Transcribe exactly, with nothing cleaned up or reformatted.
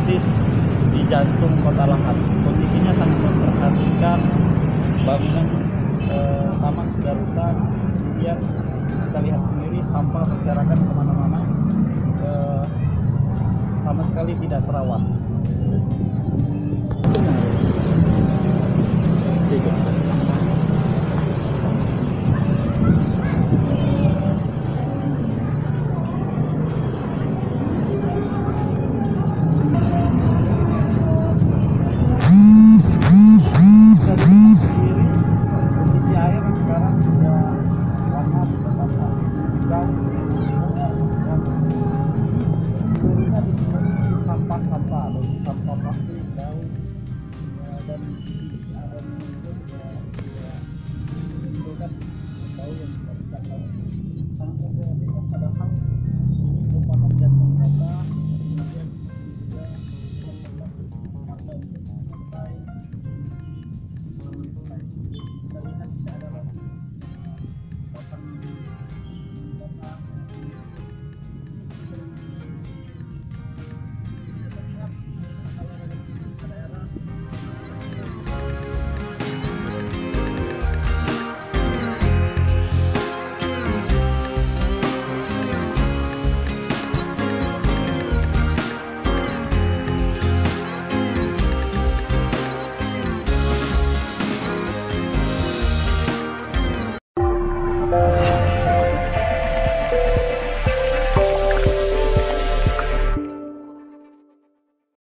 persis di jantung kota Lahat. Kondisinya sangat memprihatinkan, bangunan eh, taman sudah rusak, kemudian kita lihat sendiri sampah berserakan kemana-mana, eh, sama sekali tidak terawat. Sampah-sampah, sampah plastik, daun, dan ada menimbulkan bau yang tidak baik. Sangat memprihatinkan, padahal ini merupakan jantung kota, kemudian juga warga untuk sampai kita lihat tidak ada lagi kota kota Thank you.